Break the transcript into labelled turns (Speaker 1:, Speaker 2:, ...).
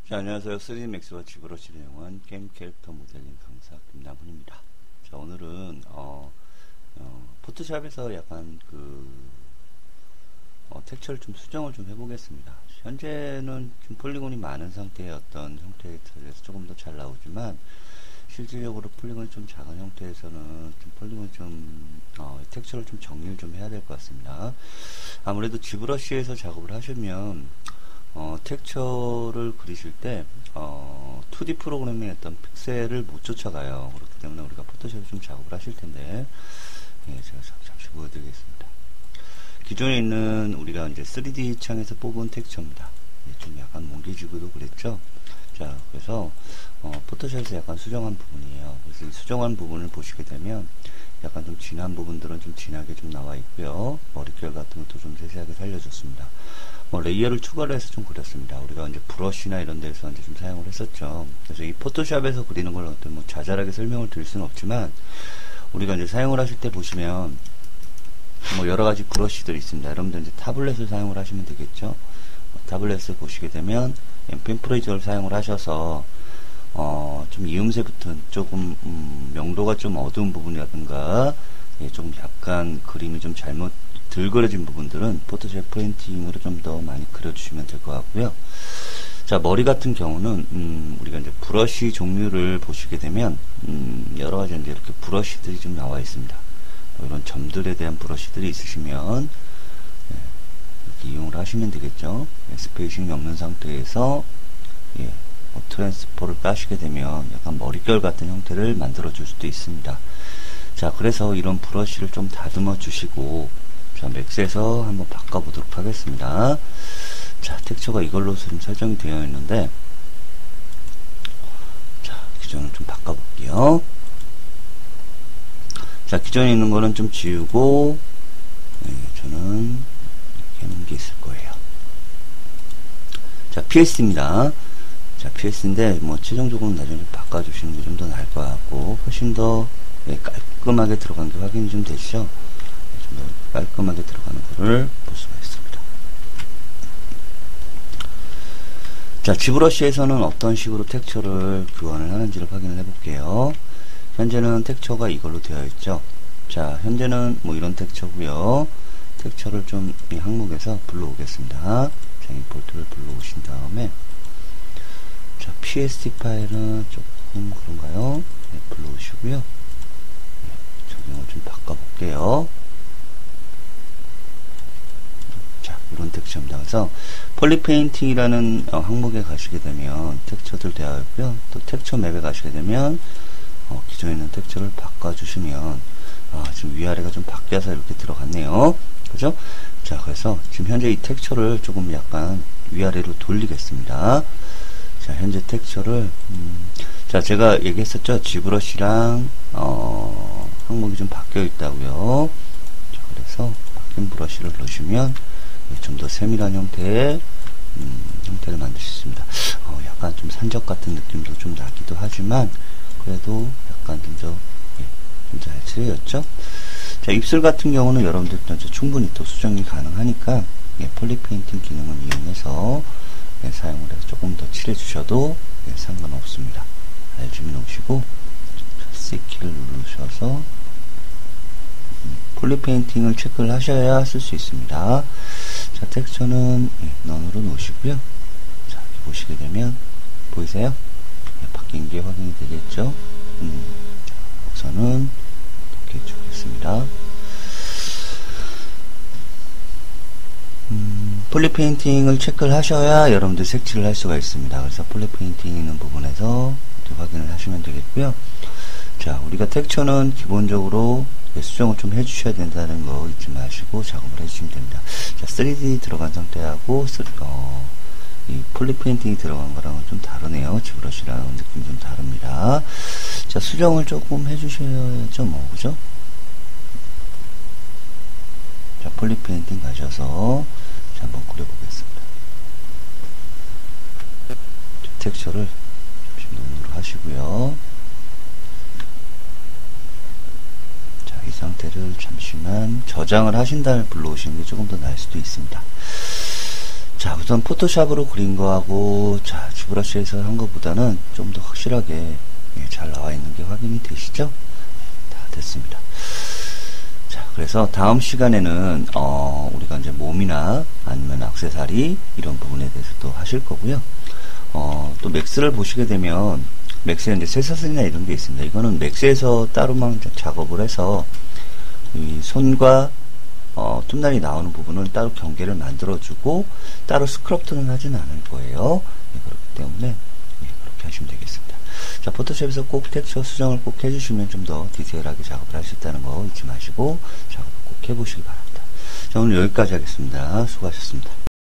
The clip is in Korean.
Speaker 1: 자, 안녕하세요. 3D맥스와 지브러시 내용한 게임 캐릭터 모델링 강사 김남훈입니다. 자, 오늘은 포토샵에서 약간 텍스처를 좀 수정을 좀 해보겠습니다. 현재는 지금 폴리곤이 많은 상태의 어떤 형태의 텍스처에서 조금 더 잘 나오지만 실질적으로 폴리곤이 좀 작은 형태에서는 좀 폴리곤이 좀 텍스처를 좀 정리를 좀 해야 될 것 같습니다. 아무래도 지브러시에서 작업을 하시면 텍스처를 그리실 때 2D 프로그램의 어떤 픽셀을 못 쫓아가요. 그렇기 때문에 우리가 포토샵에 좀 작업을 하실 텐데, 예, 제가 잠시 보여드리겠습니다. 기존에 있는 우리가 이제 3D 창에서 뽑은 텍스처입니다. 좀 약간 뭉개지고도 그랬죠. 자, 그래서 포토샵에서 약간 수정한 부분이에요. 그래서 이 수정한 부분을 보시게 되면 약간 좀 진한 부분들은 좀 진하게 좀 나와 있고요. 머릿결 같은 것도 좀 세세하게 살려줬습니다. 레이어를 추가를 해서 좀 그렸습니다. 우리가 이제 브러쉬나 이런 데서 이제 좀 사용을 했었죠. 그래서 이 포토샵에서 그리는 걸 어떤 뭐 자잘하게 설명을 드릴 수는 없지만, 우리가 이제 사용을 하실 때 보시면 뭐 여러 가지 브러쉬들이 있습니다. 여러분들 이제 타블렛을 사용을 하시면 되겠죠. 타블렛을 보시게 되면 펜프레이저를 사용을 하셔서 좀 이음새 붙은 조금 명도가 좀 어두운 부분이라든가 좀 약간 그림이 좀 잘못 덜 그려진 부분들은 포토샵 프린팅으로 좀 더 많이 그려주시면 될 것 같고요. 자, 머리 같은 경우는 우리가 이제 브러쉬 종류를 보시게 되면 여러 가지 이제 이렇게 브러쉬들이 좀 나와 있습니다. 이런 점들에 대한 브러쉬들이 있으시면 이렇게 이용을 하시면 되겠죠. 스페이싱이 없는 상태에서 트랜스포를 까시게 되면 약간 머릿결 같은 형태를 만들어 줄 수도 있습니다. 자, 그래서 이런 브러쉬를 좀 다듬어 주시고, 자, 맥스에서 한번 바꿔보도록 하겠습니다. 자, 텍스처가 이걸로 지금 설정이 되어 있는데, 자, 기존을 좀 바꿔볼게요. 자, 기존에 있는 거는 좀 지우고, 저는 이렇게 하는 게 있을 거예요. 자, PS입니다. 자, PS인데, 뭐, 최종적으로 나중에 좀 바꿔주시는 게 좀 더 나을 것 같고, 훨씬 더 깔끔하게 들어간 게 확인이 좀 되시죠? 좀 더 깔끔하게 들어가는 거를 볼 수가 있습니다. 자, 지브러시에서는 어떤 식으로 텍스처를 교환을 하는지를 확인을 해볼게요. 현재는 텍스처가 이걸로 되어 있죠. 자, 현재는 뭐 이런 텍스처고요. 텍스처를 좀 이 항목에서 불러오겠습니다. 자, 임포트를 불러오신 다음에, 자, PSD 파일은 조금 그런가요? 네, 불러오시고요. 적용을 좀 바꿔볼게요. 자, 이런 텍스처입니다. 그래서 폴리페인팅이라는 항목에 가시게 되면 텍스처들 되어 있고요. 또 텍스처 맵에 가시게 되면 기존에 있는 텍스처를 바꿔주시면 지금 위아래가 좀 바뀌어서 이렇게 들어갔네요. 그죠? 자, 그래서 지금 현재 이 텍스처를 조금 약간 위아래로 돌리겠습니다. 자, 현재 텍스처를 자, 제가 얘기했었죠. 지브러시랑 항목이 좀 바뀌어 있다고요. 자, 그래서 바뀐 브러쉬를 넣으시면 좀 더 세밀한 형태의 형태를 만들 수 있습니다. 약간 좀 산적 같은 느낌도 좀 나기도 하지만 그래도 약간 좀 잘 칠해졌죠. 자, 입술 같은 경우는 여러분들 충분히 또 수정이 가능하니까 폴리페인팅 기능을 이용해서 사용을 해서 조금 더 칠해 주셔도 상관없습니다. 알줌이 놓으시고 C키를 누르셔서 폴리페인팅을 체크를 하셔야 쓸 수 있습니다. 자, 텍스처는 넌으로 놓으시고요. 자, 이렇게 보시게 되면 보이세요? 바뀐 게 확인이 되겠죠? 자, 우선은 이렇게 주겠습니다. 폴리페인팅을 체크를 하셔야 여러분들 색칠을 할 수가 있습니다. 그래서 폴리페인팅 있는 부분에서 확인을 하시면 되겠고요. 자, 우리가 텍스처는 기본적으로 수정을 좀 해주셔야 된다는 거 잊지 마시고 작업을 해주시면 됩니다. 자, 3D 들어간 상태하고 이 폴리페인팅이 들어간 거랑은 좀 다르네요. 지브러시랑 느낌이 좀 다릅니다. 자, 수정을 조금 해주셔야죠, 뭐, 그죠? 자, 폴리페인팅 가셔서 한번 그려보겠습니다. 텍스처를 잠시 눈으로 하시고요. 자, 이 상태를 잠시만 저장을 하신 다음에 불러오시는 게 조금 더 나을 수도 있습니다. 자, 우선 포토샵으로 그린 거하고, 자, 장치브러쉬에서 한 것보다는 좀 더 확실하게 잘 나와 있는 게 확인이 되시죠? 다 됐습니다. 자, 그래서 다음 시간에는 우리가 이제 몸이나 아니면 액세서리 이런 부분에 대해서 또 하실 거고요. 또 맥스를 보시게 되면 맥스에 이제 쇠사슬이나 이런 게 있습니다. 이거는 맥스에서 따로만 작업을 해서 이 손과 톱날이 나오는 부분은 따로 경계를 만들어주고 따로 스크럽트는 하지는 않을 거예요. 그렇기 때문에 그렇게 하시면 되겠습니다. 자, 포토샵에서 꼭 텍스처 수정을 꼭 해주시면 좀 더 디테일하게 작업을 할 수 있다는 거 잊지 마시고 작업을 꼭 해보시기 바랍니다. 자, 오늘 여기까지 하겠습니다. 수고하셨습니다.